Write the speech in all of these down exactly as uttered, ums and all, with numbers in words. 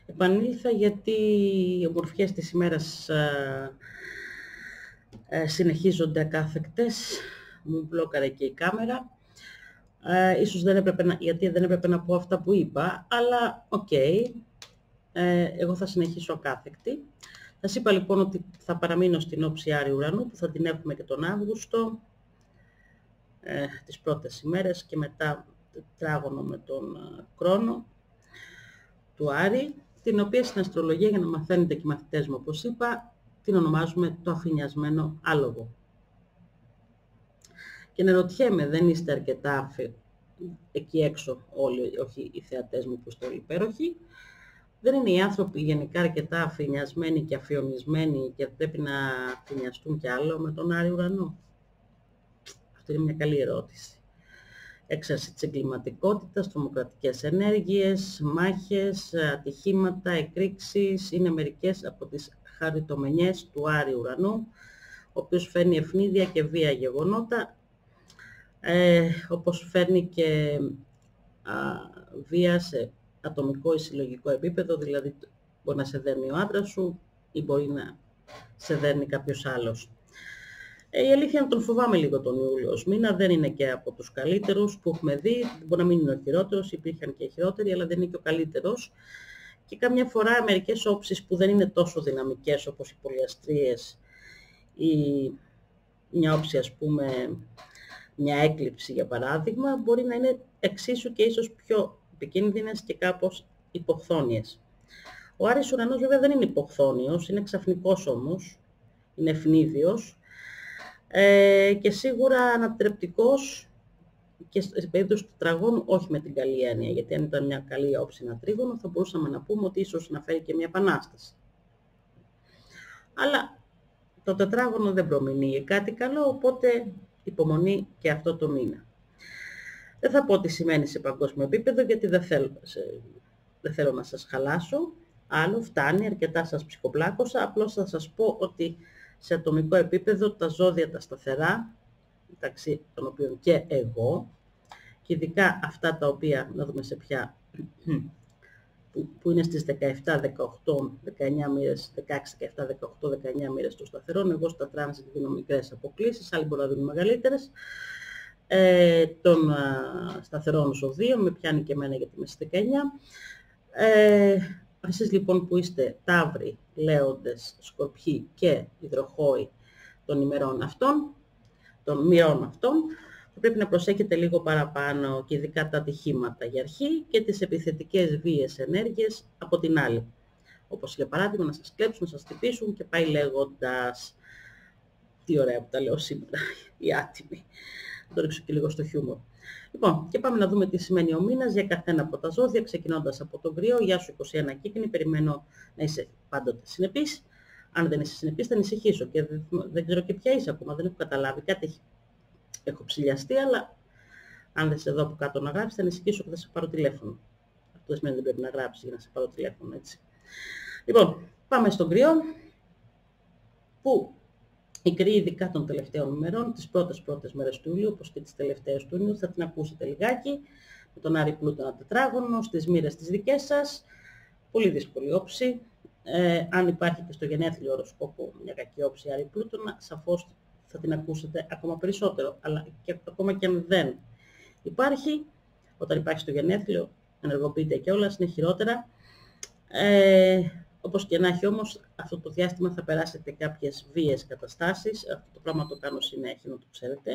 Επανήλθα γιατί οι ομορφιές της ημέρας ε, ε, συνεχίζονται ακάθεκτες. Μου μπλόκαρε και η κάμερα. Ε, ίσως δεν έπρεπε να, γιατί δεν έπρεπε να πω αυτά που είπα, αλλά οκ. Okay. Ε, εγώ θα συνεχίσω ακάθεκτη. Θα σας είπα λοιπόν ότι θα παραμείνω στην όψη Άριου Ουρανού, που θα την έχουμε και τον Αύγουστο, ε, τις πρώτες ημέρες, και μετά τετράγωνο με τον ε, χρόνο του Άρη, την οποία στην αστρολογία, για να μαθαίνετε και οι μαθητές μου όπως είπα, την ονομάζουμε το αφηνιασμένο άλογο. Και να ρωτιέμαι, δεν είστε αρκετά αφι... εκεί έξω όλοι, όχι οι θεατές μου που είστε όλοι υπέροχοι, δεν είναι οι άνθρωποι γενικά αρκετά αφηνιασμένοι και αφιονισμένοι και πρέπει να αφηνιαστούν κι άλλο με τον Άριο Ουρανό? Αυτή είναι μια καλή ερώτηση. Έξαρση της εγκληματικότητας, τρομοκρατικές ενέργειες, μάχες, ατυχήματα, εκρήξεις είναι μερικές από τις χαριτομενιές του Άριου Ουρανού, ο οποίος φέρνει ευνίδια και βία γεγονότα, ε, όπως φέρνει και α, βία σε ατομικό ή συλλογικό επίπεδο, δηλαδή μπορεί να σε δέρνει ο άντρας σου ή μπορεί να σε δέρνει κάποιος άλλος. Η αλήθεια είναι τον φοβάμαι λίγο τον Ιούλιο ως μήνα, δεν είναι και από τους καλύτερους που έχουμε δει, μπορεί να μην είναι ο χειρότερος, υπήρχαν και χειρότεροι, αλλά δεν είναι και ο καλύτερος. Και καμιά φορά μερικές όψεις που δεν είναι τόσο δυναμικές όπως οι πολυαστρίες ή μια όψη, ας πούμε, μια έκλειψη για παράδειγμα, μπορεί να είναι εξίσου και ίσως πιο επικίνδυνες και κάπως υποχθόνιες. Ο Άρης Ουρανός βέβαια δεν είναι υποχθόνιος, είναι ξαφνικός όμως, είναι ευνίδιος, Ε, και σίγουρα ανατρεπτικός και στην περίπτωση του τετραγώνου όχι με την καλή έννοια, γιατί αν ήταν μια καλή όψη ένα τρίγωνο θα μπορούσαμε να πούμε ότι ίσως να φέρει και μια επανάσταση. Αλλά το τετράγωνο δεν προμηνύει κάτι καλό, οπότε υπομονή και αυτό το μήνα. Δεν θα πω τι σημαίνει σε παγκόσμιο επίπεδο, γιατί δεν θέλω, σε, δεν θέλω να σας χαλάσω. Άλλο φτάνει, αρκετά σας ψυχοπλάκωσα, απλώς θα σας πω ότι σε ατομικό επίπεδο τα ζώδια τα σταθερά, μεταξύ των οποίων και εγώ, και ειδικά αυτά τα οποία, να δούμε σε ποια, που, που είναι στις δεκαεπτά, δεκαοκτώ, δεκαεννιά μοίρες, δεκαέξι, δεκαεπτά, δεκαοκτώ, δεκαεννιά μοίρες των σταθερών. Εγώ στα τράνζιτ δίνω μικρές αποκλήσεις, άλλοι μπορούν να δίνουν μεγαλύτερες. Ε, των α, σταθερών ζωδίων, με πιάνει και εμένα γιατί είμαι στις δεκαεννιά. Ε, Εσείς λοιπόν που είστε Ταύροι, Λέοντες, Σκορπιοί και Υδροχόοι των ημερών αυτών, των μοιρών αυτών, θα πρέπει να προσέχετε λίγο παραπάνω και ειδικά τα ατυχήματα για αρχή και τις επιθετικές βίες ενέργειες από την άλλη. Όπως για παράδειγμα να σας κλέψουν, να σας χτυπήσουν και πάει λέγοντας. Τι ωραία που τα λέω σήμερα, οι άτιμοι. Θα το ρίξω και λίγο στο χιούμορ. Λοιπόν, και πάμε να δούμε τι σημαίνει ο μήνας για καθένα από τα ζώδια, ξεκινώντας από τον Κρυό. Γεια σου είκοσι ένα Κύκνη, περιμένω να είσαι πάντοτε συνεπής. Αν δεν είσαι συνεπής θα ανησυχήσω και δεν, δεν ξέρω και ποια είσαι ακόμα, δεν έχω καταλάβει. Κάτι έχει, έχω ψηλιαστεί, αλλά αν δεν είσαι εδώ από κάτω να γράψεις θα ανησυχήσω και θα σε πάρω τηλέφωνο. Αυτό δεν σημαίνει ότι δεν πρέπει να γράψεις για να σε πάρω τηλέφωνο, έτσι. Λοιπόν, πάμε στον Κρυό, που η Κρυή ειδικά των τελευταίων ημερών, τις πρώτες πρώτες μέρες του Ιουλίου, όπως και τις τελευταίες του Ιουλίου, θα την ακούσετε λιγάκι, με τον Άρη Πλούτονα τετράγωνο, στις μοίρες τις δικές σας, πολύ δύσκολη όψη. Ε, αν υπάρχει και στο γενέθλιο οροσκόπο μια κακή όψη Άρη Πλούτονα, σαφώς θα την ακούσετε ακόμα περισσότερο, αλλά και ακόμα και αν δεν υπάρχει, όταν υπάρχει στο γενέθλιο, ενεργοποιείται κιόλας, είναι χειρότερα. Ε, Όπως και να έχει όμως, αυτό το διάστημα θα περάσετε κάποιες βίες καταστάσεις. Αυτό το πράγμα το κάνω συνέχεια, να το ξέρετε.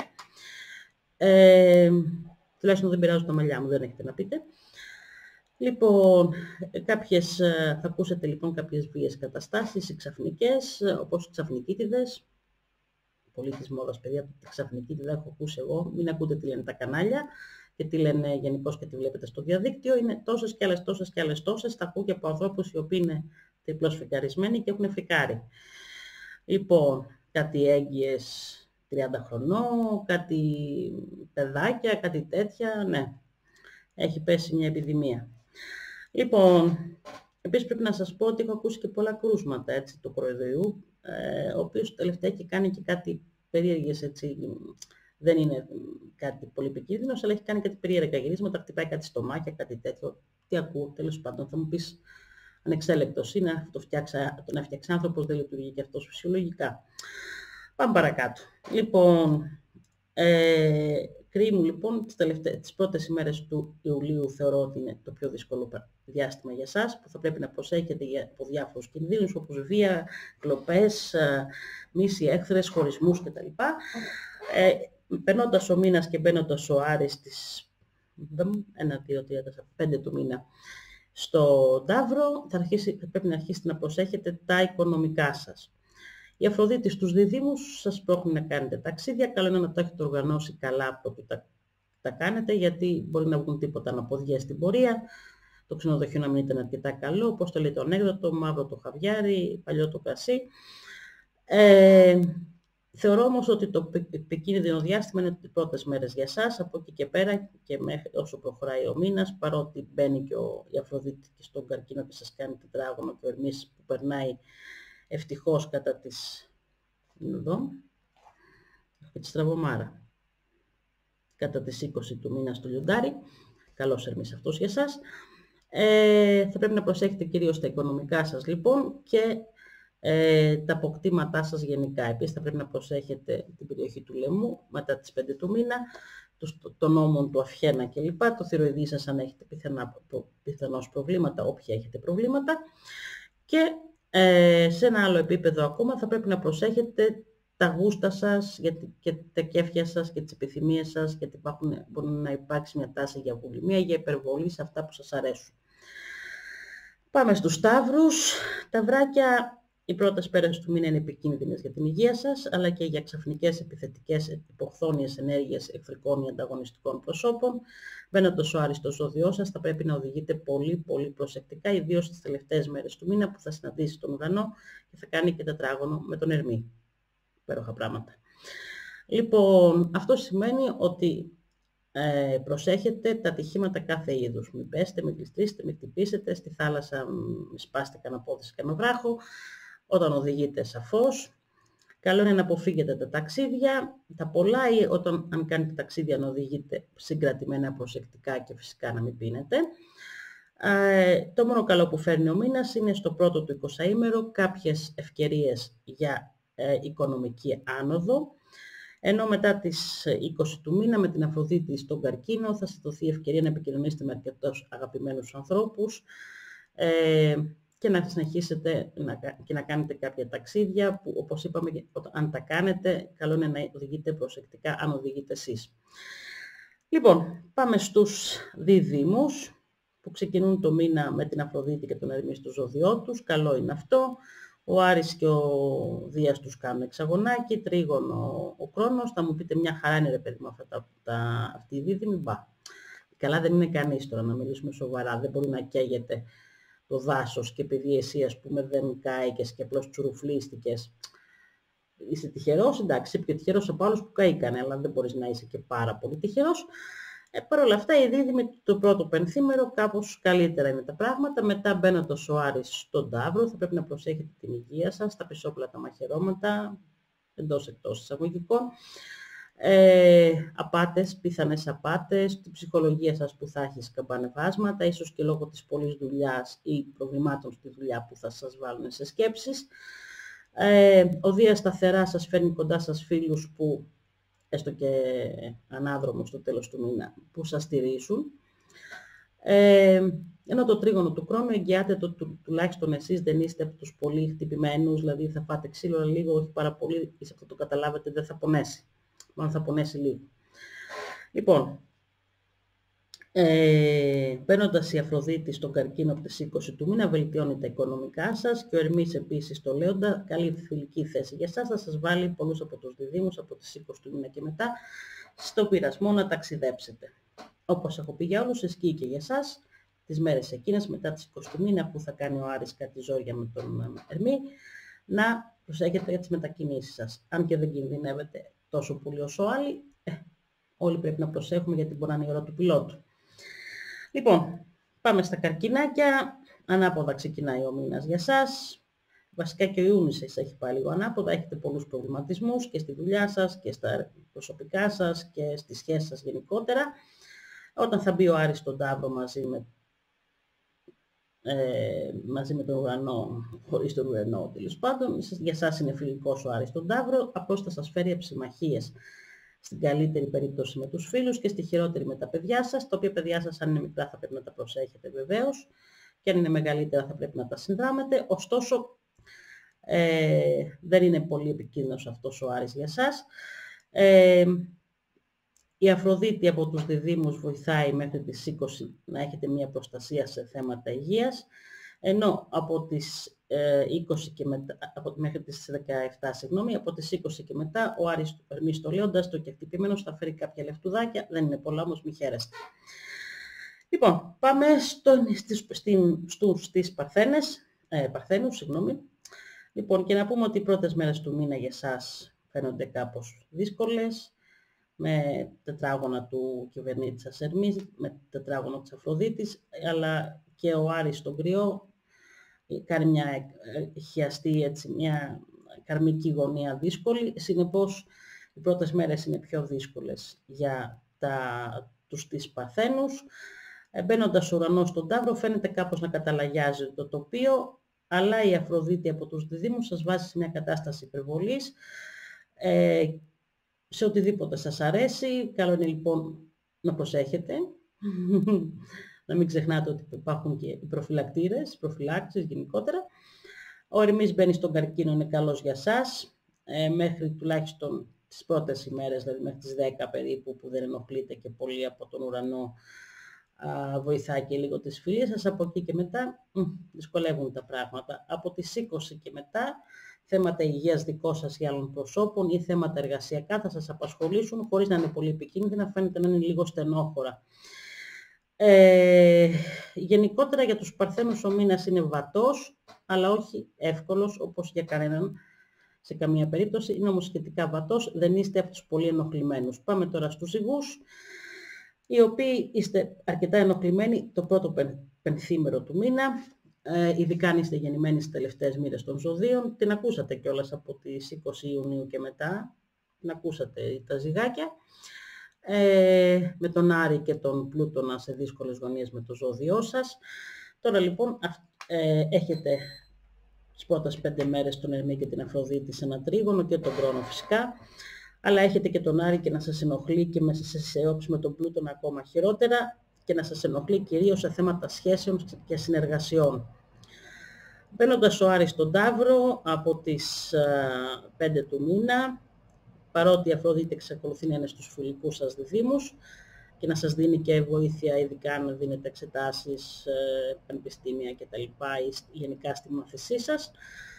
Ε, τουλάχιστον δεν πειράζω τα μαλλιά μου, δεν έχετε να πείτε. Λοιπόν, κάποιες, θα ακούσετε λοιπόν κάποιες βίες καταστάσεις, ξαφνικές, όπως ξαφνικίτιδες. Πολύ της μόδας, παιδιά, τη ξαφνικίτιδα έχω ακούσει εγώ. Μην ακούτε τι λένε τα κανάλια και τι λένε γενικώς και τι βλέπετε στο διαδίκτυο. Είναι τόσες και άλλες, τόσες και άλλες τόσες. Τα ακούω και από ανθρώπους οι οποίοι είναι τριπλώς φρικαρισμένοι και έχουν φρικάρει. Λοιπόν, κάτι έγκυες τριάντα χρονών, κάτι παιδάκια, κάτι τέτοια, ναι. Έχει πέσει μια επιδημία. Λοιπόν, επίσης πρέπει να σας πω ότι έχω ακούσει και πολλά κρούσματα, έτσι, του κοροϊδοϊού, ε, ο οποίος τελευταία έχει κάνει και κάτι περίεργες, έτσι, δεν είναι κάτι πολύ επικίνδυνος, αλλά έχει κάνει κάτι περίεργα γυρίσματα, χτυπάει κάτι στομάχια, κάτι τέτοιο. Τι ακούω, τέλος πάντων, θα μου πεις ανεξέλεκτος είναι, αυτό το φτιάξα, τον έφτιαξε άνθρωπος, δεν λειτουργεί και αυτός φυσιολογικά. Πάμε παρακάτω. Λοιπόν, ε, Κρίμου, λοιπόν, τις, τελευταίες, τις πρώτες ημέρες του Ιουλίου θεωρώ ότι είναι το πιο δύσκολο διάστημα για εσάς, που θα πρέπει να προσέχετε από διάφορους κινδύνους, όπως βία, κλοπές, μίση, έχθρες, χωρισμούς κτλ. Ε, περνώντας ο μήνας και μπαίνοντας ο Άρης στις ένα, δύο, τρία, τέσσερα, πέντε του μήνα στο Ταύρο, θα, αρχίσει, θα πρέπει να αρχίσετε να προσέχετε τα οικονομικά σας. Η Αφροδίτη στους διδύμους σας πρόχνει να κάνετε ταξίδια. Καλό είναι να το έχετε οργανώσει καλά από το τα, τα κάνετε, γιατί μπορεί να βγουν τίποτα αναποδιές στην πορεία. Το ξενοδοχείο να μην ήταν αρκετά καλό, όπως το λέει το ανέκδοτο, μαύρο το χαβιάρι, παλιό το κρασί. Ε, θεωρώ όμως ότι το επικίνδυνο διάστημα είναι οι πρώτες μέρες για εσάς, από εκεί και πέρα και μέχρι όσο προχωράει ο μήνας, παρότι μπαίνει και ο, η Αφροδίτη και στον Καρκίνο και σας κάνει τετράγωνο και ο Ερμής που περνάει ευτυχώς κατά τις, εδώ, τη στραβωμάρα, κατά τις είκοσι του μήνα στο Λιοντάρι. Καλός Ερμής αυτός για εσάς. Ε, θα πρέπει να προσέχετε κυρίως τα οικονομικά σας λοιπόν και ε, τα αποκτήματά σας γενικά. Επίσης θα πρέπει να προσέχετε την περιοχή του λαιμού μετά τις πέντε του μήνα, των νόμων του Αφιένα κλπ. Το θηροειδή σας αν έχετε πιθανά, πιθανώς προβλήματα, όποια έχετε προβλήματα. Και ε, σε ένα άλλο επίπεδο ακόμα θα πρέπει να προσέχετε τα γούστα σας γιατί, και τα κέφια σας και τις επιθυμίες σας, γιατί υπάρχουν, μπορεί να υπάρξει μια τάση για βουλημία, για υπερβολή σε αυτά που σας αρέσουν. Πάμε στους Σταύρους. Τα βράκια, οι πρώτες πέρες του μήνα είναι επικίνδυνες για την υγεία σας, αλλά και για ξαφνικές επιθετικές υποχθόνιες ενέργειες εχθρικών ή ανταγωνιστικών προσώπων. Μπαίνοντας ο Άρης στο ζώδιό σας, θα πρέπει να οδηγείτε πολύ πολύ προσεκτικά, ιδίως στις τελευταίες μέρες του μήνα που θα συναντήσει τον ουρανό και θα κάνει και τετράγωνο με τον Ερμή. Υπέροχα πράγματα. Λοιπόν, αυτό σημαίνει ότι ε, προσέχετε τα ατυχήματα κάθε είδους. Μην πέσετε, μην κλειστρήσετε, μην χτυπήσετε, στη θάλασσα μην σπάσετε κανένα πόδι σε κανένα βράχο. Όταν οδηγείτε σαφώς, καλό είναι να αποφύγετε τα ταξίδια, τα πολλά ή όταν αν κάνετε ταξίδια να οδηγείτε συγκρατημένα προσεκτικά και φυσικά να μην πίνετε. Ε, το μόνο καλό που φέρνει ο μήνας είναι στο πρώτο του εικοσαήμερο κάποιες ευκαιρίες για ε, οικονομική άνοδο, ενώ μετά τις είκοσι του μήνα με την Αφροδίτη στον Καρκίνο θα σας δοθεί ευκαιρία να επικοινωνήσετε με αρκετούς αγαπημένους ανθρώπους ε, και να συνεχίσετε να, και να κάνετε κάποια ταξίδια που, όπως είπαμε, αν τα κάνετε, καλό είναι να οδηγείτε προσεκτικά αν οδηγείτε εσείς. Λοιπόν, πάμε στους διδύμους που ξεκινούν το μήνα με την Αφροδίτη και τον Ερμή στο ζώδιό τους. Καλό είναι αυτό. Ο Άρης και ο Δίας τους κάνουν εξαγωνάκι, τρίγωνο ο Κρόνος. Θα μου πείτε μια χαρά είναι ρε παιδί μου αυτά τα, τα, αυτή η δίδυμη. Μπα. Καλά δεν είναι κανείς τώρα, να μιλήσουμε σοβαρά. Δεν μπορεί να καίγεται το δάσος και επειδή εσύ ας πούμε δεν κάηκες και απλώς τσουρουφλίστηκες. Είσαι τυχερός, εντάξει, είσαι πιο τυχερός από άλλους που καήκανε, αλλά δεν μπορείς να είσαι και πάρα πολύ τυχερός. Ε, Παρ' όλα αυτά, η δίδυμη το πρώτο πενθήμερο κάπως καλύτερα είναι τα πράγματα. Μετά μπαίνοντας ο Άρης στον Ταύρο, θα πρέπει να προσέχετε την υγεία σας, τα πισόπλατα μαχαιρώματα, εντός εκτός εισαγωγικών. Ε, απάτες, πιθανές απάτες, την ψυχολογία σας που θα έχει σκαμπανεβάσματα, ίσως και λόγω της πολλής δουλειάς ή προβλημάτων στη δουλειά που θα σας βάλουν σε σκέψεις. Ε, ο Δίας σταθερά σας φέρνει κοντά σας φίλους που, έστω και ανάδρομο στο τέλος του μήνα, που σας στηρίζουν. Ε, ενώ το τρίγωνο του χρόνου εγγυάται το του, τουλάχιστον εσείς δεν είστε από τους πολύ χτυπημένους, δηλαδή θα φάτε ξύλο λίγο, όχι πάρα πολύ, ή σε αυτό το καταλάβετε δεν θα πονέσει. Μόνο θα πονέσει λίγο. Λοιπόν, ε, παίρνοντας η Αφροδίτη στον Καρκίνο από τις είκοσι του μήνα, βελτιώνει τα οικονομικά σας και ο Ερμής επίσης στο Λέοντα, καλή φιλική θέση για εσάς, θα σας βάλει πολλούς από τους διδύμους από τις είκοσι του μήνα και μετά στο πειρασμό να ταξιδέψετε. Όπως έχω πει για όλους, ισχύει και για εσάς τις μέρες εκείνες μετά τις είκοσι του μήνα που θα κάνει ο Άρης κάτι ζόρια με τον Ερμή, να προσέχετε για τις μετακινήσεις σας. Αν και δεν κινδυνεύετε τόσο πολύ όσο άλλοι, ε, όλοι πρέπει να προσέχουμε γιατί μπορεί να είναι η ώρα του πιλότου. Λοιπόν, πάμε στα καρκινάκια. Ανάποδα ξεκινάει ο μήνας για σας. Βασικά και ο Ιούνις σας έχει πάει λίγο ανάποδα. Έχετε πολλούς προβληματισμούς και στη δουλειά σας και στα προσωπικά σας και στις σχέσεις σας γενικότερα. Όταν θα μπει ο Άρης στον Ταύρο μαζί με ε, μαζί με τον ουρανό, χωρίς τον ουρανό τέλος πάντων. Για εσάς είναι φιλικός ο Άρης στον Ταύρο, απλώς θα σας φέρει εψιμαχίες στην καλύτερη περίπτωση με τους φίλους και στη χειρότερη με τα παιδιά σας, τα οποία παιδιά σας αν είναι μικρά θα πρέπει να τα προσέχετε βεβαίως και αν είναι μεγαλύτερα θα πρέπει να τα συνδράμετε. Ωστόσο, ε, δεν είναι πολύ επικίνδυνος αυτός ο Άρης για εσάς. Ε, η Αφροδίτη από τους διδύμους βοηθάει μέχρι τις είκοσι να έχετε μια προστασία σε θέματα υγείας, ενώ από τις ε, είκοσι και μετά, από, μέχρι τις δεκαεπτά, συγγνώμη, από τις είκοσι και μετά ο Άρης Ερμής το λέοντας το και χτυπημένος θα φέρει κάποια λεφτουδάκια, δεν είναι πολλά όμως, μη χαίρεστε. Λοιπόν, πάμε στον, στις, στην, στους, στις Παρθένες, ε, Παρθένους, συγγνώμη. Λοιπόν, και να πούμε ότι οι πρώτες μέρες του μήνα για εσάς φαίνονται κάπως δύσκολες, με τετράγωνα του κυβερνήτη σας Ερμής, με τετράγωνο της Αφροδίτης, αλλά και ο Άρης στον Κρυό κάνει μια χιαστή, έτσι, μια καρμική γωνία δύσκολη. Συνεπώς, οι πρώτες μέρες είναι πιο δύσκολες για τα, τους τις Παρθένους. Μπαίνοντας ο ουρανός στον Ταύρο, φαίνεται κάπως να καταλαγιάζει το τοπίο, αλλά η Αφροδίτη από τους διδύμους σας βάζει σε μια κατάσταση υπερβολής, ε, σε οτιδήποτε σας αρέσει. Καλό είναι λοιπόν να προσέχετε, να μην ξεχνάτε ότι υπάρχουν και οι προφυλακτήρες, προφυλάξεις γενικότερα. Ο Ερμής μπαίνει στον Καρκίνο, είναι καλός για σας, ε, μέχρι τουλάχιστον τις πρώτες ημέρες, δηλαδή μέχρι τις δέκα περίπου, που δεν ενοχλείτε και πολύ από τον ουρανό, α, βοηθάει και λίγο τις φιλίες σας. Από εκεί και μετά μ, δυσκολεύουν τα πράγματα. Από τις είκοσι και μετά, θέματα υγείας δικό σας ή άλλων προσώπων ή θέματα εργασιακά θα σας απασχολήσουν, χωρίς να είναι πολύ επικίνδυνα, φαίνεται να είναι λίγο στενόχωρα. Ε, γενικότερα για τους Παρθένους ο μήνας είναι βατός, αλλά όχι εύκολος όπως για κανέναν σε καμία περίπτωση. Είναι όμως σχετικά βατός, δεν είστε από τους πολύ ενοχλημένους. Πάμε τώρα στους Ζυγούς, οι οποίοι είστε αρκετά ενοχλημένοι το πρώτο πενθήμερο του μήνα, ε, ειδικά αν είστε γεννημένοι στις τελευταίες μοίρες των ζωδίων. Την ακούσατε κιόλας από τις είκοσι Ιουνίου και μετά, την ακούσατε τα ζυγάκια. Ε, με τον Άρη και τον Πλούτονα σε δύσκολες γωνίες με το ζώδιό σας. Τώρα λοιπόν ε, έχετε τις πρώτες πέντε μέρες τον Ερμή και την Αφροδίτη σε ένα τρίγωνο και τον Κρόνο φυσικά, αλλά έχετε και τον Άρη και να σας ενοχλεί και μέσα σε σεόψη με τον Πλούτονα ακόμα χειρότερα και να σας ενοχλεί κυρίως σε θέματα σχέσεων και συνεργασιών. Μπαίνοντας ο Άρης στον Ταύρο από τις ε, πέντε του μήνα, παρότι η Αφροδίτη εξακολουθεί να είναι στους φιλικούς σας διδύμους και να σας δίνει και βοήθεια, ειδικά αν δίνετε εξετάσεις, ε, πανεπιστήμια κτλ. Ή γενικά στη μάθησή σας.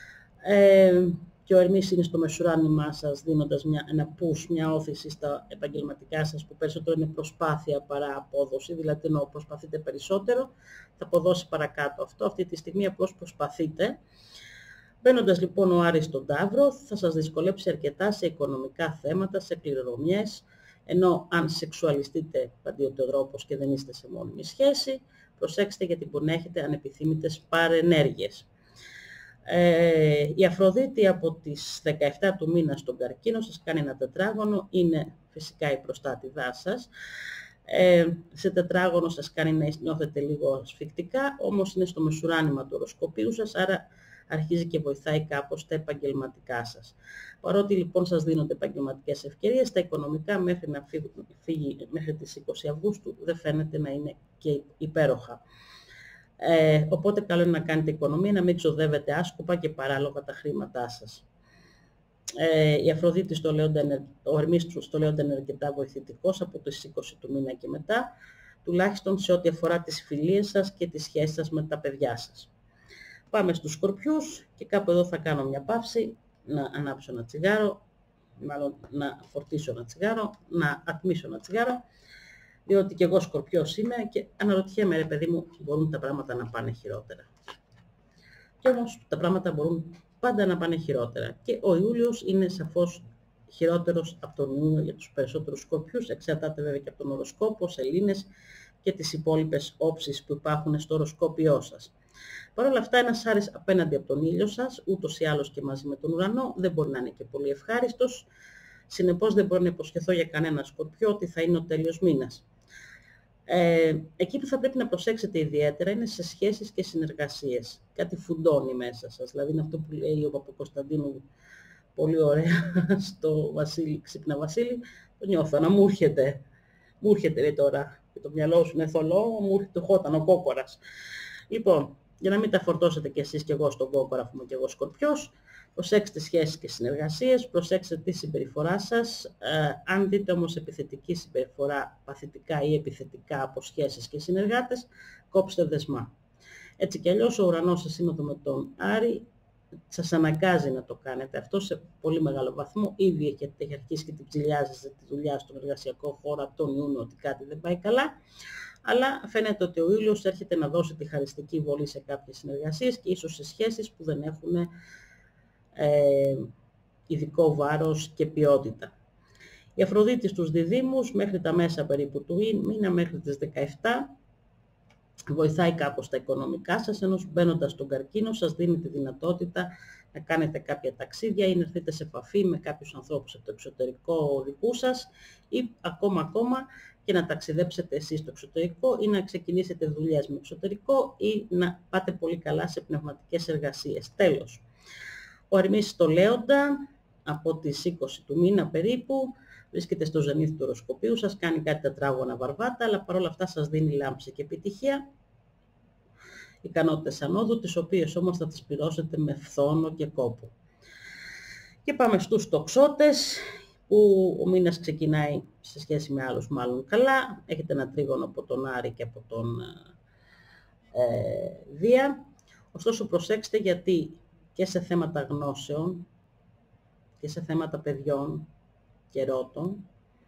Ε, και ο Ερμής είναι στο μεσουράνημά σας, δίνοντας μια, ένα push, μια όθηση στα επαγγελματικά σας, που περισσότερο είναι προσπάθεια παρά απόδοση, δηλαδή ενώ προσπαθείτε περισσότερο, θα αποδώσει παρακάτω αυτό. Αυτή τη στιγμή απλώς προσπαθείτε. Μπαίνοντας λοιπόν ο Άρης στον Ταύρο, θα σας δυσκολέψει αρκετά σε οικονομικά θέματα, σε κληρονομιές, ενώ αν σεξουαλιστείτε παντιωτοδρόπως και δεν είστε σε μόνιμη σχέση, προσέξτε γιατί μπορεί να έχετε ανεπιθύμητες παρενέργειες. Ε, η Αφροδίτη από τις δεκαεπτά του μήνα στον Καρκίνο σας κάνει ένα τετράγωνο, είναι φυσικά η προστάτηδά σας. Ε, σε τετράγωνο σας κάνει να νιώθετε λίγο ασφυκτικά, όμως είναι στο μεσουράνημα του οροσκοπίου σας, άρα αρχίζει και βοηθάει κάπως τα επαγγελματικά σας. Παρότι λοιπόν σας δίνονται επαγγελματικές ευκαιρίες, τα οικονομικά μέχρι, να φύγει, φύγει, μέχρι τις είκοσι Αυγούστου δεν φαίνεται να είναι και υπέροχα. Ε, οπότε καλό είναι να κάνετε οικονομία, να μην ξοδεύετε άσκοπα και παράλογα τα χρήματά σας. Ε, η Αφροδίτη στο Λέοντα, ο Ερμής στο Λέοντα είναι αρκετά βοηθητικός από τις είκοσι του μήνα και μετά, τουλάχιστον σε ό,τι αφορά τις φιλίες σας και τις σχέσεις σας με τα παιδιά σας. Πάμε στους Σκορπιούς και κάπου εδώ θα κάνω μια παύση, να ανάψω ένα τσιγάρο, μάλλον να φορτίσω ένα τσιγάρο, να ατμίσω ένα τσιγάρο, διότι και εγώ Σκορπιός είμαι και αναρωτιέμαι, ρε παιδί μου, μπορούν τα πράγματα να πάνε χειρότερα. Και όμως τα πράγματα μπορούν πάντα να πάνε χειρότερα. Και ο Ιούλιος είναι σαφώς χειρότερος από τον Ιούνιο για τους περισσότερους Σκορπιούς, εξαρτάται βέβαια και από τον οροσκόπο, σελήνες και τις υπόλοιπες όψεις που υπάρχουν στο οροσκόπιό σας. Παρ' όλα αυτά, ένας Άρης απέναντι από τον ήλιο σας, ούτως ή άλλως και μαζί με τον ουρανό, δεν μπορεί να είναι και πολύ ευχάριστος. Συνεπώς, δεν μπορώ να υποσχεθώ για κανένα Σκορπιό ότι θα είναι ο τέλειος μήνας. Ε, εκεί που θα πρέπει να προσέξετε ιδιαίτερα είναι σε σχέσεις και συνεργασίες. Κάτι φουντώνει μέσα σας. Δηλαδή είναι αυτό που λέει ο Παπακοσταντίνου πολύ ωραία στο Βασίλη, ξύπνα Βασίλη, το νιώθω να μου έρχεται. Μου έρχεται λέει, τώρα, και το μυαλό σου είναι θολό, μου έρχεται χόταν ο κόκορας. Λοιπόν, για να μην τα φορτώσετε κι εσείς κι εγώ στον κόκορα, αφού είμαι κι εγώ σκορπιός, προσέξτε σχέσεις και συνεργασίες, προσέξτε τη συμπεριφορά σας. Ε, αν δείτε όμως επιθετική συμπεριφορά, παθητικά ή επιθετικά από σχέσεις και συνεργάτες, κόψτε δεσμά. Έτσι κι αλλιώς ο ουρανός σε σύνοδο με τον Άρη σας αναγκάζει να το κάνετε αυτό σε πολύ μεγάλο βαθμό. Ήδη έχετε αρχίσει και την ψηλιάζεστε τη δουλειά στον εργασιακό χώρο από τον Ιούνιο ότι κάτι δεν πάει καλά. Αλλά φαίνεται ότι ο ήλιος έρχεται να δώσει τη χαριστική βολή σε κάποιες συνεργασίες και ίσως σε σχέσεις που δεν έχουν ε, ειδικό βάρος και ποιότητα. Η Αφροδίτη στους διδύμους μέχρι τα μέσα περίπου του μήνα, μέχρι τις δεκαεπτά, βοηθάει κάπως τα οικονομικά σας, ενώ μπαίνοντας στον καρκίνο σας δίνει τη δυνατότητα να κάνετε κάποια ταξίδια ή να έρθετε σε επαφή με κάποιους ανθρώπους από το εξωτερικό δικού σας ή ακόμα ακόμα και να ταξιδέψετε εσείς στο εξωτερικό ή να ξεκινήσετε δουλειές με εξωτερικό ή να πάτε πολύ καλά σε πνευματικές εργασίες. Τέλος, ο Ερμής στο Λέοντα από τις είκοσι του μήνα περίπου βρίσκεται στο ζενήθ του οροσκοπίου, σας κάνει κάτι τετράγωνα βαρβάτα, αλλά παρόλα αυτά σας δίνει λάμψη και επιτυχία. Ικανότητες ανόδου, τις οποίες όμως θα τις πληρώσετε με φθόνο και κόπο. Και πάμε στους τοξότες, που ο μήνας ξεκινάει σε σχέση με άλλους μάλλον καλά. Έχετε ένα τρίγωνο από τον Άρη και από τον ε, Δία. Ωστόσο προσέξτε γιατί και σε θέματα γνώσεων και σε θέματα παιδιών και ερώτων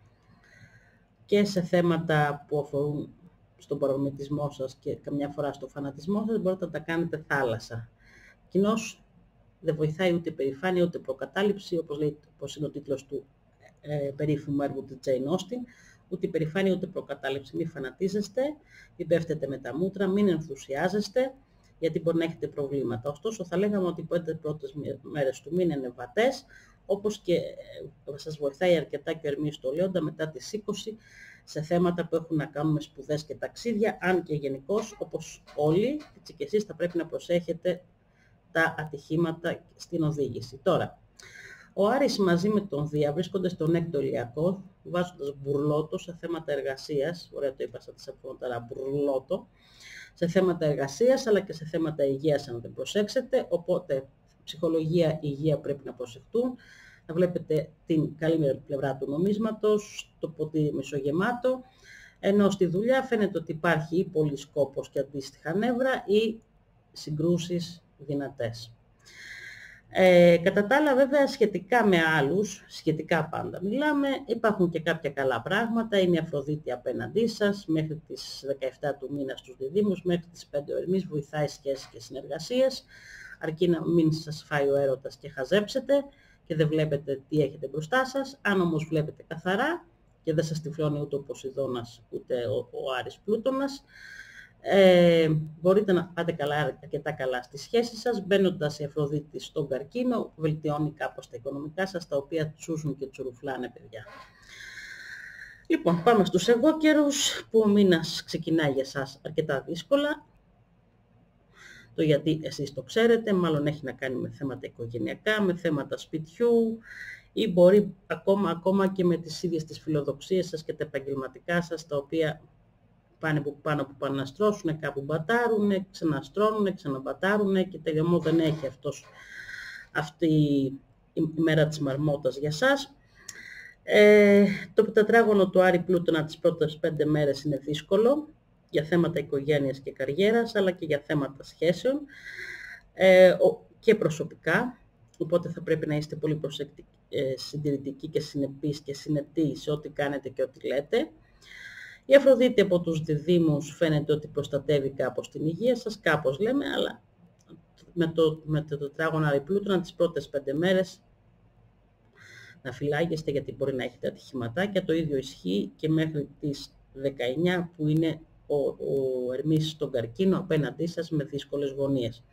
και σε θέματα που αφορούν στον παρομετισμό σας και καμιά φορά στο φανατισμό σας μπορείτε να τα κάνετε θάλασσα. Κοινώς δεν βοηθάει ούτε περηφάνεια ούτε προκατάληψη, όπως, λέει, όπως είναι ο τίτλος του ε, περίφημου έργου της Jane Austen, ούτε περηφάνεια ούτε προκατάληψη. Μην φανατίζεστε, μην πέφτετε με τα μούτρα, μην ενθουσιάζεστε, γιατί μπορεί να έχετε προβλήματα. Ωστόσο θα λέγαμε ότι οι πέντε πρώτες μέρες του μήνα είναι βατές, όπως και σας βοηθάει αρκετά και ο Ερμής στο Λέοντα μετά τις είκοσι σε θέματα που έχουν να κάνουν με σπουδές και ταξίδια, αν και γενικώς όπως όλοι, έτσι και εσείς θα πρέπει να προσέχετε τα ατυχήματα στην οδήγηση. Τώρα, ο Άρης μαζί με τον Δία βρίσκονται στον έκτο ηλιακό, βάζοντας μπουρλότο σε θέματα εργασίας, ωραία το είπα σαν τις αφρόνταρα μπουρλότο, σε θέματα εργασίας αλλά και σε θέματα υγείας αν δεν προσέξετε, οπότε ψυχολογία, υγεία πρέπει να προσεχτούν. Να βλέπετε την καλή πλευρά του νομίσματος, το ποτήρι μισογεμάτο, ενώ στη δουλειά φαίνεται ότι υπάρχει ή πολύς κόπος και αντίστοιχα νεύρα ή συγκρούσεις δυνατές. Ε, κατά τα άλλα βέβαια σχετικά με άλλους, σχετικά πάντα μιλάμε, υπάρχουν και κάποια καλά πράγματα, είναι η Αφροδίτη απέναντί σας, μέχρι τις δεκαεπτά του μήνα στους διδύμους, μέχρι τις πέντε ο Ερμής βοηθάει σχέσεις και συνεργασίες, αρκεί να μην σας φάει ο έρωτας και χαζέψετε και δεν βλέπετε τι έχετε μπροστά σας. Αν όμως βλέπετε καθαρά και δεν σας τυφλώνει ούτε ο Ποσειδώνας ούτε ο, ο Άρης Πλούτονας, ε, μπορείτε να πάτε καλά, αρκετά καλά στις σχέσεις σας, μπαίνοντας η Αφροδίτη στον καρκίνο, βελτιώνει κάπως τα οικονομικά σας, τα οποία τσούζουν και τσουρουφλάνε, παιδιά. Λοιπόν, πάμε στους εγώ καιρούς, που ο μήνας ξεκινάει για σας αρκετά δύσκολα. Το γιατί εσείς το ξέρετε, μάλλον έχει να κάνει με θέματα οικογενειακά, με θέματα σπιτιού ή μπορεί ακόμα, ακόμα και με τις ίδιες τις φιλοδοξίες σας και τα επαγγελματικά σας, τα οποία πάνε που πάνω που πάνε να στρώσουν, κάπου μπατάρουν, ξαναστρώνουν, ξαναμπατάρουν και τελειωμό δεν έχει αυτός, αυτή η μέρα της μαρμότας για σας. Ε, το τετράγωνο του Άρη Πλούτονα τις πρώτες πέντε μέρες είναι δύσκολο για θέματα οικογένειας και καριέρας, αλλά και για θέματα σχέσεων ε, και προσωπικά, οπότε θα πρέπει να είστε πολύ προσεκτικοί, ε, συντηρητικοί και συνεπείς και συνετοί σε ό,τι κάνετε και ό,τι λέτε. Η Αφροδίτη από τους διδύμους φαίνεται ότι προστατεύει κάπως την υγεία σας, κάπως λέμε, αλλά με το, με το τετράγωνο Άρη Πλούτονα τις πρώτες πέντε μέρες να φυλάγεστε γιατί μπορεί να έχετε ατυχηματάκια. Το ίδιο ισχύει και μέχρι τις δεκαεννιά που είναι ο, ο Ερμής στον καρκίνο απέναντί σας με δύσκολες γωνίες.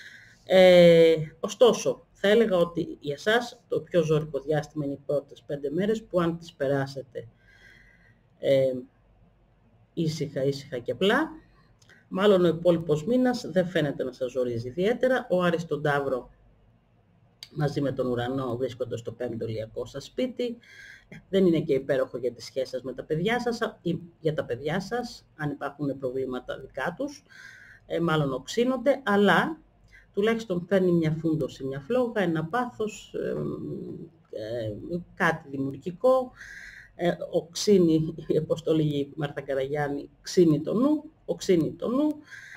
Ε, ωστόσο, θα έλεγα ότι για εσάς το πιο ζώρικο διάστημα είναι οι πρώτες πέντε μέρες που αν τις περάσετε ε, ήσυχα, ήσυχα και απλά. Μάλλον ο υπόλοιπος μήνας δεν φαίνεται να σας ζορίζει ιδιαίτερα. Ο Άρης στον Ταύρο μαζί με τον Ουρανό βρίσκονται στο πέμπτο ηλιακό σας σπίτι. Δεν είναι και υπέροχο για τις σχέσεις σας με τα παιδιά σας ή για τα παιδιά σας, αν υπάρχουν προβλήματα δικά τους, ε, μάλλον οξύνονται, αλλά τουλάχιστον φέρνει μια φούντωση, μια φλόγα, ένα πάθος, ε, ε, κάτι δημιουργικό, ε, οξύνει, όπως το λέγει η Μάρθα Καραγιάννη, ξύνει το νου, οξύνει το νου,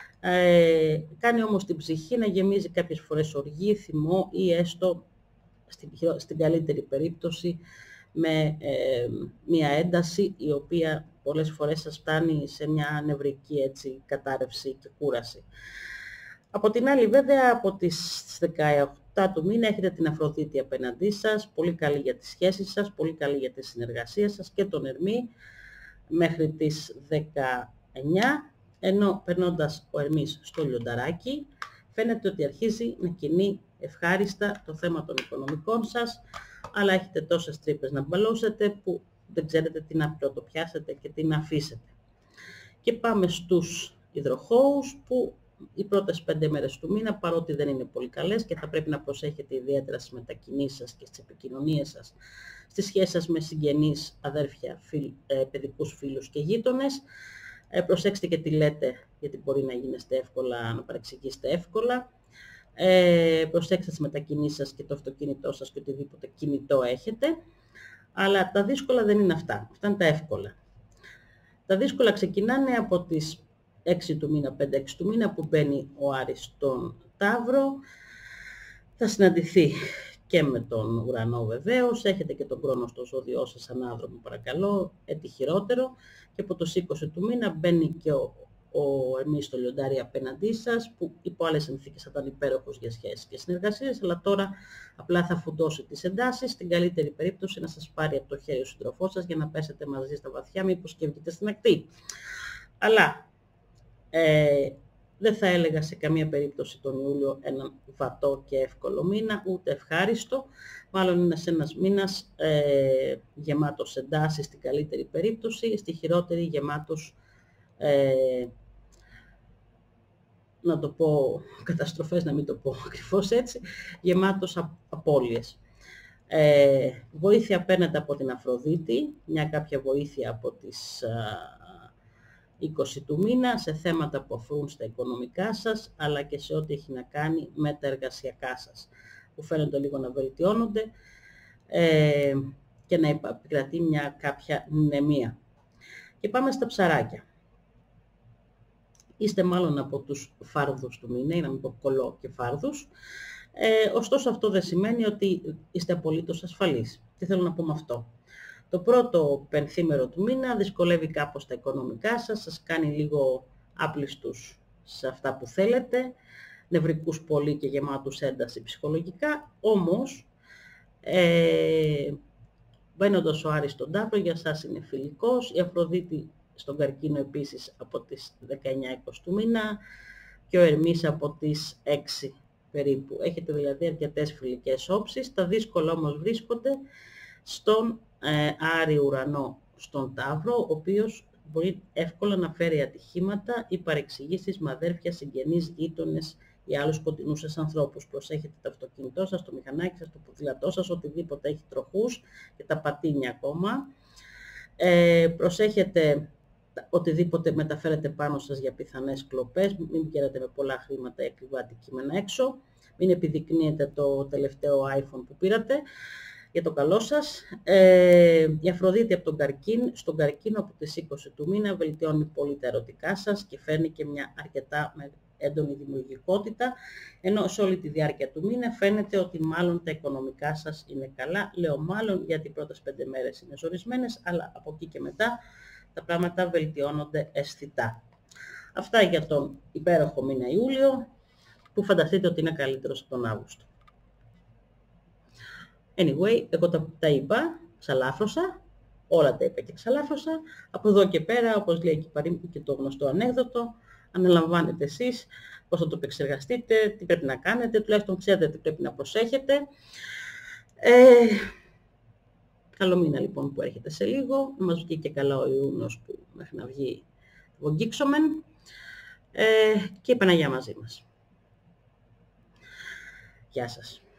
ε, κάνει όμως την ψυχή να γεμίζει κάποιες φορές οργή, θυμό ή έστω, στην, στην καλύτερη περίπτωση, με ε, μια ένταση η οποία πολλές φορές σας φτάνει σε μια νευρική έτσι, κατάρρευση και κούραση. Από την άλλη βέβαια από τις δεκαεπτά του μήνα έχετε την Αφροδίτη απέναντί σας, πολύ καλή για τις σχέσεις σας, πολύ καλή για τη συνεργασία σας και τον Ερμή μέχρι τις δεκαεννιά, ενώ περνώντας ο Ερμής στο Λιονταράκι φαίνεται ότι αρχίζει να κινεί ευχάριστα το θέμα των οικονομικών σας, αλλά έχετε τόσες τρύπες να μπαλώσετε που δεν ξέρετε τι να πρωτοπιάσετε και τι να αφήσετε. Και πάμε στους υδροχόους που οι πρώτες πέντε μέρες του μήνα, παρότι δεν είναι πολύ καλές και θα πρέπει να προσέχετε ιδιαίτερα στις μετακινήσεις σας και στις επικοινωνίες σας, στις σχέσεις σας με συγγενείς, αδέρφια, φίλ, ε, παιδικούς φίλους και γείτονες. Ε, προσέξτε και τι λέτε, γιατί μπορεί να γίνεστε εύκολα, να παρεξηγήσετε εύκολα. Ε, προσέξτε τις μετακινήσεις σας και το αυτοκίνητό σας και οτιδήποτε κινητό έχετε. Αλλά τα δύσκολα δεν είναι αυτά. Αυτά είναι τα εύκολα. Τα δύσκολα ξεκινάνε από τις έξι του μήνα, πέντε έξι του μήνα που μπαίνει ο Άρης στον Ταύρο. Θα συναντηθεί και με τον Ουρανό βεβαίως. Έχετε και τον χρόνο στο ζώδιό σας ανάδρομο παρακαλώ, έτσι χειρότερο. Και από τους είκοσι του μήνα μπαίνει και ο ο Ερμής στο Λιοντάρι απέναντί σας, που υπό άλλες συνθήκες θα ήταν υπέροχος για σχέσεις και συνεργασίες, αλλά τώρα απλά θα φουντώσει τις εντάσεις, στην καλύτερη περίπτωση να σας πάρει από το χέρι ο σύντροφός σας για να πέσετε μαζί στα βαθιά, μήπως και βγείτε στην ακτή. Αλλά ε, δεν θα έλεγα σε καμία περίπτωση τον Ιούλιο έναν βατό και εύκολο μήνα, ούτε ευχάριστο. Μάλλον είναι σε ένας μήνας ε, γεμάτος εντάσεις στην καλύτερη περίπτωση, στη χειρότερη γεμάτος ε, να το πω καταστροφές, να μην το πω ακριβώς έτσι, γεμάτος απώλειες. Ε, βοήθεια παίρνετε από την Αφροδίτη, μια κάποια βοήθεια από τις α, είκοσι του μήνα σε θέματα που αφορούν στα οικονομικά σας, αλλά και σε ό,τι έχει να κάνει με τα εργασιακά σας, που φαίνονται λίγο να βελτιώνονται ε, και να επικρατεί μια κάποια μνημεία. Και πάμε στα ψαράκια. Είστε μάλλον από τους φάρδους του μήνα, ή να μην πω κολό και φάρδους. Ε, ωστόσο αυτό δεν σημαίνει ότι είστε απολύτως ασφαλείς. Τι θέλω να πω με αυτό. Το πρώτο πενθήμερο του μήνα δυσκολεύει κάπως τα οικονομικά σας, σας κάνει λίγο άπλιστους σε αυτά που θέλετε, νευρικούς πολύ και γεμάτους ένταση ψυχολογικά, όμως ε, μπαίνοντας ο Άρης στον Ταύρο για σας είναι φιλικός, η Αφροδίτη στον Καρκίνο επίσης από τις δεκαεννιά είκοσι του μήνα και ο Ερμής από τις έξι περίπου. Έχετε δηλαδή αρκετές φιλικές όψεις, τα δύσκολα όμως βρίσκονται στον ε, Άρη Ουρανό στον Ταύρο, ο οποίος μπορεί εύκολα να φέρει ατυχήματα ή παρεξηγήσεις με αδέρφια, συγγενείς, γείτονες ή άλλους κοντινούς σας ανθρώπους. Προσέχετε το αυτοκίνητό σας, το μηχανάκι σας, το ποδήλατό σας, οτιδήποτε έχει τροχούς και τα πατίνια ακόμα. Ε, προσέχετε οτιδήποτε μεταφέρετε πάνω σας για πιθανές κλοπές, μην πηγαίνετε με πολλά χρήματα ή ακριβά αντικείμενα έξω, μην επιδεικνύετε το τελευταίο iPhone που πήρατε για το καλό σας. Ε, η Αφροδίτη από τον Καρκίνο, στον Καρκίνο από τις είκοσι του μήνα βελτιώνει πολύ τα ερωτικά σας και φέρνει και μια αρκετά έντονη δημιουργικότητα, ενώ σε όλη τη διάρκεια του μήνα φαίνεται ότι μάλλον τα οικονομικά σας είναι καλά. Λέω μάλλον γιατί οι πρώτες πέντε μέρες είναι ζορισμένες, αλλά από εκεί και μετά τα πράγματα βελτιώνονται αισθητά. Αυτά για τον υπέροχο μήνα Ιούλιο, που φανταστείτε ότι είναι καλύτερος από τον Αύγουστο. Anyway, εγώ τα, τα είπα, ξαλάφρωσα, όλα τα είπα και ξαλάφρωσα. Από εδώ και πέρα, όπως λέει και, και το γνωστό ανέκδοτο, αναλαμβάνετε εσείς πώς θα το επεξεργαστείτε, τι πρέπει να κάνετε, τουλάχιστον ξέρετε τι πρέπει να προσέχετε. Ε, καλό μήνα λοιπόν που έρχεται σε λίγο, μας βγει και καλά ο Ιούνιος που μέχρι να βγει βογγίξομεν ε, και η Παναγία μαζί μας. Γεια σας.